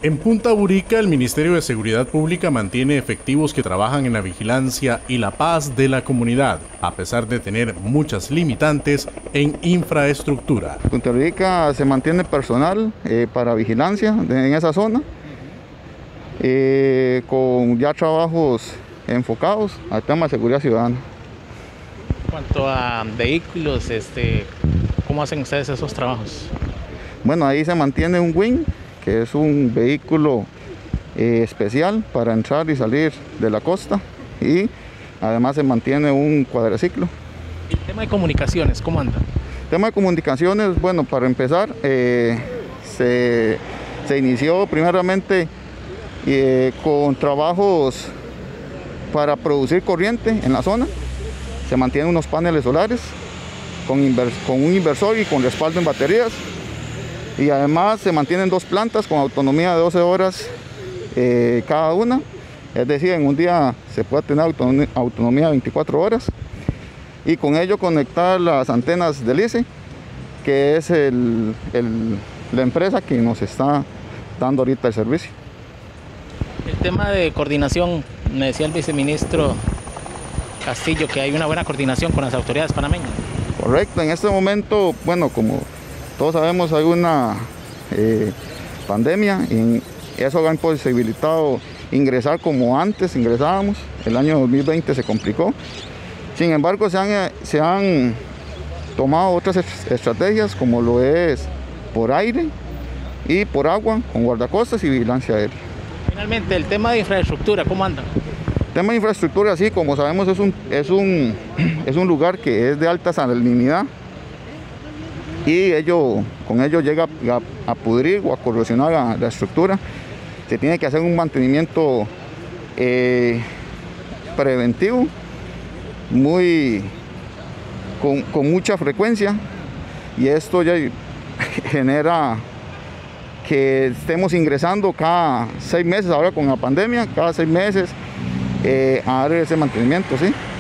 En Punta Burica, el Ministerio de Seguridad Pública mantiene efectivos que trabajan en la vigilancia y la paz de la comunidad, a pesar de tener muchas limitantes en infraestructura. En Punta Burica se mantiene personal para vigilancia en esa zona, con ya trabajos enfocados al tema de seguridad ciudadana. En cuanto a vehículos, ¿cómo hacen ustedes esos trabajos? Bueno, ahí se mantiene un WIN, que es un vehículo especial para entrar y salir de la costa, y además se mantiene un cuadraciclo. El tema de comunicaciones, ¿cómo anda? El tema de comunicaciones, bueno, para empezar, se inició primeramente con trabajos para producir corriente en la zona. Se mantienen unos paneles solares con un inversor y con respaldo en baterías. Y además se mantienen 2 plantas con autonomía de 12 horas cada una. Es decir, en un día se puede tener autonomía de 24 horas. Y con ello conectar las antenas del ICE, que es la empresa que nos está dando ahorita el servicio. El tema de coordinación, me decía el viceministro Castillo que hay una buena coordinación con las autoridades panameñas. Correcto, en este momento, bueno, como todos sabemos, hay una pandemia y eso ha imposibilitado ingresar como antes ingresábamos. El año 2020 se complicó. Sin embargo, se han tomado otras estrategias, como lo es por aire y por agua, con guardacostas y vigilancia aérea. Finalmente, el tema de infraestructura, ¿cómo anda? El tema de infraestructura, sí, como sabemos, es un lugar que es de alta salinidad, y con ello llega a pudrir o a corrosionar la estructura. Se tiene que hacer un mantenimiento preventivo con mucha frecuencia, y esto ya genera que estemos ingresando cada 6 meses, ahora con la pandemia, cada 6 meses a dar ese mantenimiento, ¿sí?